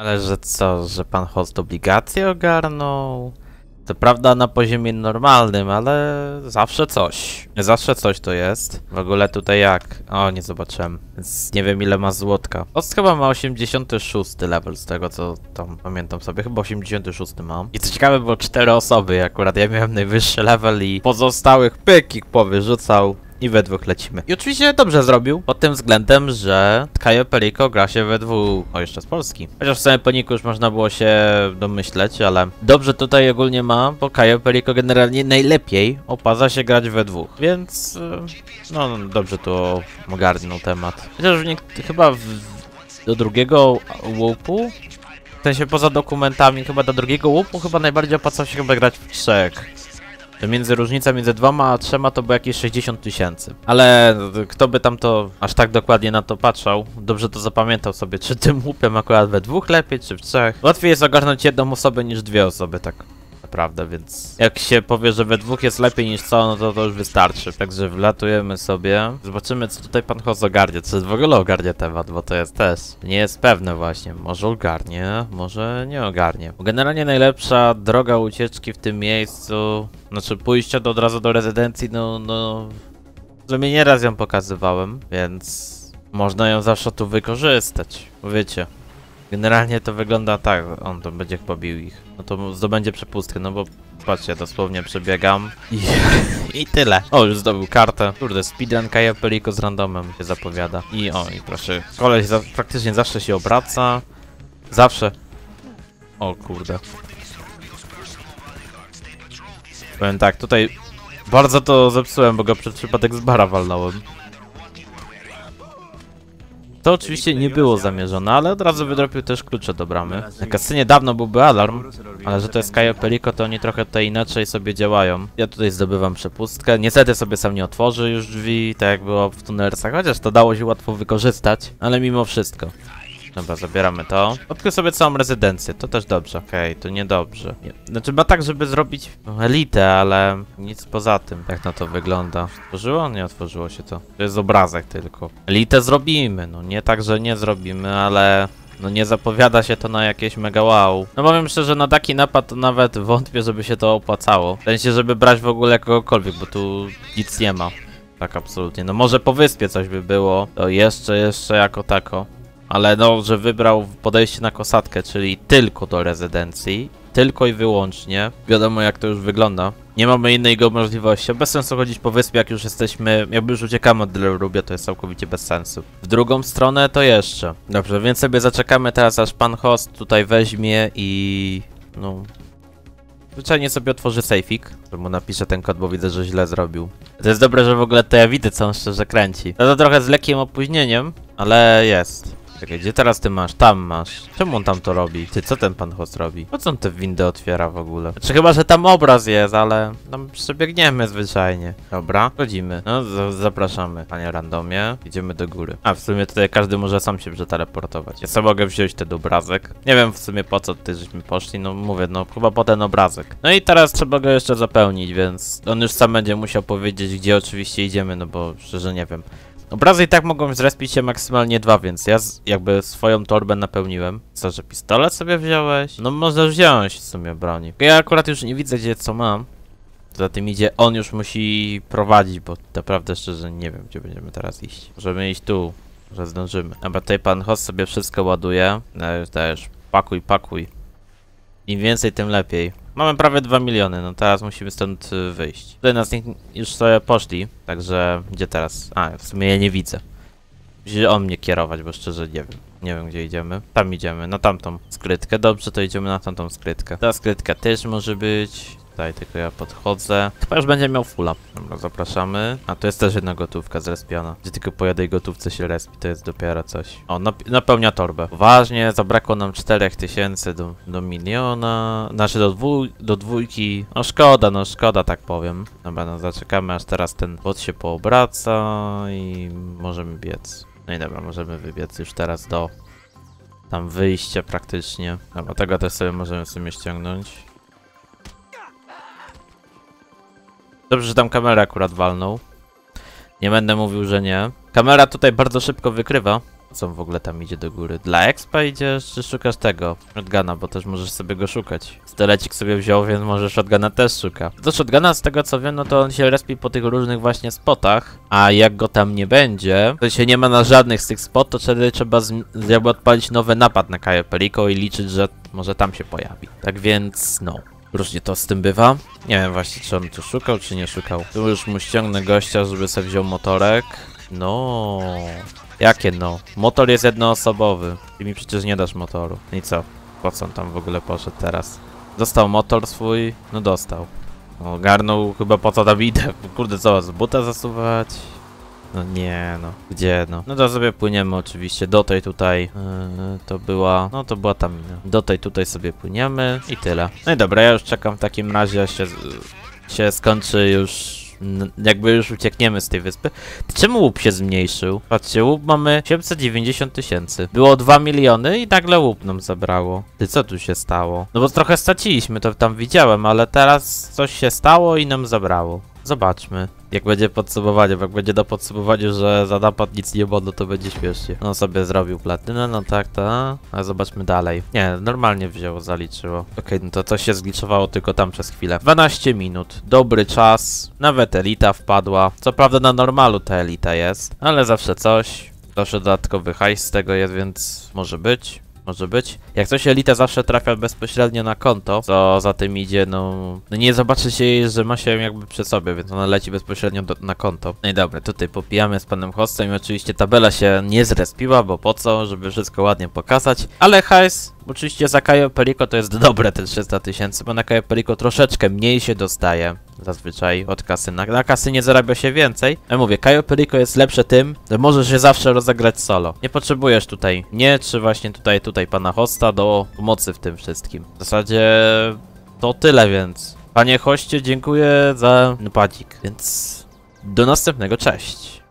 Ale że co, że pan host obligacje ogarnął? To prawda na poziomie normalnym, ale zawsze coś. Zawsze coś to jest. W ogóle tutaj jak? O, nie zobaczyłem. Więc nie wiem ile ma złotka. Host chyba ma 86 level z tego co tam pamiętam sobie. Chyba 86 mam. I co ciekawe było 4 osoby. Akurat ja miałem najwyższy level i pozostałych pykik powyrzucał. I we dwóch lecimy. I oczywiście dobrze zrobił, pod tym względem, że Cayo Perico gra się we dwóch. O, jeszcze z Polski. Chociaż w samym poniku już można było się domyśleć, ale dobrze tutaj ogólnie ma, bo Cayo Perico generalnie najlepiej opłaca się grać we dwóch. Więc, no dobrze tu ogarnął temat. Chociaż chyba do drugiego łupu, w sensie poza dokumentami, chyba do drugiego łupu chyba najbardziej opłacało się chyba grać w trzech. Różnica między 2 a 3 to było jakieś 60 000. Ale kto by tam to aż tak dokładnie na to patrzał, dobrze to zapamiętał sobie, czy tym łupem akurat we dwóch lepiej, czy w trzech. Łatwiej jest ogarnąć jedną osobę niż dwie osoby, tak naprawdę, więc jak się powie, że we dwóch jest lepiej niż co, no to już wystarczy. Także wlatujemy sobie, zobaczymy co tutaj pan Host ogarnie, czy w ogóle ogarnie temat, bo to jest też nie jest pewne właśnie, może ogarnie, może nie ogarnie. Bo generalnie najlepsza droga ucieczki w tym miejscu, znaczy pójścia od razu do rezydencji, no w sumie nieraz ją pokazywałem, więc można ją zawsze tu wykorzystać, wiecie. Generalnie to wygląda tak, on to będzie pobił ich. No to zdobędzie przepustkę, no bo patrzcie, dosłownie przebiegam i tyle. O, już zdobył kartę. Kurde, speedrun Cayo Perico z randomem się zapowiada. I proszę, koleś praktycznie zawsze się obraca. Zawsze. O kurde. Powiem tak, tutaj bardzo to zepsułem, bo go przed przypadek z bara walnąłem. To oczywiście nie było zamierzone, ale od razu wydropił też klucze do bramy. Na kasynie dawno byłby alarm, ale że to jest Cayo Perico, to oni trochę tutaj inaczej sobie działają. Ja tutaj zdobywam przepustkę. Niestety sobie sam nie otworzy już drzwi, tak jak było w Tunersach, chociaż to dało się łatwo wykorzystać, ale mimo wszystko. Dobra, zabieramy to. Odkrył sobie całą rezydencję, to też dobrze. Okej, to niedobrze. Znaczy ma tak, żeby zrobić elitę, ale nic poza tym. Jak na to wygląda? Otworzyło? Nie otworzyło się to. To jest obrazek tylko. Elitę zrobimy, no nie tak, że nie zrobimy, ale no nie zapowiada się to na jakieś mega wow. No powiem szczerze, na taki napad to nawet wątpię, żeby się to opłacało. W sensie, żeby brać w ogóle kogokolwiek, bo tu nic nie ma. Tak absolutnie. No może po wyspie coś by było, to jeszcze jako tako. Ale no, że wybrał podejście na kosatkę, czyli tylko do rezydencji, tylko i wyłącznie. Wiadomo jak to już wygląda. Nie mamy innego możliwości. Bez sensu chodzić po wyspie, jak już jesteśmy, jakby już uciekamy od Delrubia, to jest całkowicie bez sensu. W drugą stronę to jeszcze. Dobrze, więc sobie zaczekamy teraz, aż pan host tutaj weźmie i no... zwyczajnie sobie otworzy sejfik, że mu napiszę ten kod, bo widzę, że źle zrobił. To jest dobre, że w ogóle to ja widzę, co on szczerze kręci. To trochę z lekkim opóźnieniem, ale jest. Czekaj, gdzie teraz ty masz? Tam masz. Czemu on tam to robi? Ty, co ten pan host robi? Po co on te windy otwiera w ogóle? Znaczy chyba, że tam obraz jest, ale tam przebiegniemy zwyczajnie. Dobra, wchodzimy. No, zapraszamy, panie randomie. Idziemy do góry. A, w sumie tutaj każdy może sam się przeteleportować. Ja sobie mogę wziąć ten obrazek. Nie wiem w sumie po co tutaj żeśmy poszli, no mówię, no chyba po ten obrazek. No i teraz trzeba go jeszcze zapełnić, więc on już sam będzie musiał powiedzieć, gdzie oczywiście idziemy, no bo szczerze nie wiem. Obrazy i tak mogą zrespić się maksymalnie 2, więc ja jakby swoją torbę napełniłem. Co, że pistolet sobie wziąłeś? No możesz wziąć w sumie broni. Ja akurat już nie widzę gdzie co mam. Za tym idzie, on już musi prowadzić, bo naprawdę szczerze nie wiem gdzie będziemy teraz iść. Możemy iść tu, że zdążymy. Dobra, tutaj pan host sobie wszystko ładuje. Też pakuj. Im więcej tym lepiej. Mamy prawie 2 miliony, no teraz musimy stąd wyjść. Tutaj nas już sobie poszli, także gdzie teraz? A, w sumie ja nie widzę. Musi on mnie kierować, bo szczerze nie wiem. Nie wiem gdzie idziemy. Tam idziemy, na tamtą skrytkę. Dobrze, to idziemy na tamtą skrytkę. Ta skrytka też może być. Tutaj tylko ja podchodzę. Chyba już będzie miał fulla. Dobra, zapraszamy. A tu jest też jedna gotówka zrespiona. Gdzie tylko po jednej gotówce się respi, to jest dopiero coś. O, napełnia torbę. Poważnie, zabrakło nam 4000 do miliona. Znaczy do dwójki. No szkoda tak powiem. Dobra, no zaczekamy aż teraz ten bot się poobraca i możemy biec. No i dobra, możemy wybiec już teraz do tam wyjścia praktycznie. Dobra, tego też sobie możemy w sumie ściągnąć. Dobrze, że tam kamerę akurat walnął. Nie będę mówił, że nie. Kamera tutaj bardzo szybko wykrywa, Co on w ogóle tam idzie do góry? Dla expa idziesz, czy szukasz tego? Shotguna, bo też możesz sobie go szukać. Stelecik sobie wziął, więc może shotguna też szuka. Do shotguna, z tego co wiem, no to on się respi po tych różnych właśnie spotach, a jak go tam nie będzie, to się nie ma na żadnych z tych spot, to wtedy trzeba jakby odpalić nowy napad na Cayo Perico i liczyć, że może tam się pojawi. Tak więc, no. Różnie to z tym bywa. Nie wiem właśnie, czy on tu szukał, czy nie szukał. Tu już mu ściągnę gościa, żeby sobie wziął motorek. No. Jakie no? Motor jest jednoosobowy. Ty mi przecież nie dasz motoru. I co? Po co on tam w ogóle poszedł teraz? Dostał motor swój? No dostał. No, ogarnął chyba po co tam idę. Kurde, co, z buta zasuwać? No nie, no. Gdzie, no? No to sobie płyniemy oczywiście do tej tutaj. To była... No to była ta mina. Do tej tutaj sobie płyniemy i tyle. No i dobra, ja już czekam w takim razie, się skończy już... Jakby już uciekniemy z tej wyspy. Czemu łup się zmniejszył? Patrzcie, łup mamy 790 000. Było 2 miliony i nagle łup nam zabrało. Ty, co tu się stało? No bo trochę straciliśmy, to tam widziałem, ale teraz coś się stało i nam zabrało. Zobaczmy. Jak będzie podsumowanie, jak będzie do podsumowania, że za napad nic nie było, no to będzie śmiesznie. No sobie zrobił platynę, no tak, to. A zobaczmy dalej. Nie, normalnie wzięło, zaliczyło. Okej, no to coś się zgliczowało tylko tam przez chwilę. 12 minut. Dobry czas. Nawet elita wpadła. Co prawda na normalu ta elita jest, ale zawsze coś. Zawsze dodatkowy hajs z tego jest, więc może być. Może być. Jak coś elita zawsze trafia bezpośrednio na konto, co za tym idzie, no nie zobaczy się jej, że ma się jakby przy sobie, więc ona leci bezpośrednio na konto. No i dobra, tutaj popijamy z panem hostem i oczywiście tabela się nie zrespiła, bo po co, żeby wszystko ładnie pokazać, ale hajs oczywiście za Cayo Perico to jest dobre te 300 000, bo na Cayo Perico troszeczkę mniej się dostaje zazwyczaj od kasyna. Na kasynie zarabia się więcej. Ja mówię, Cayo Perico jest lepsze tym, że możesz się zawsze rozegrać solo. Nie potrzebujesz tutaj nie, czy właśnie tutaj pana hosta do pomocy w tym wszystkim. W zasadzie to tyle, więc panie hoście, dziękuję za napadzik, więc do następnego, cześć.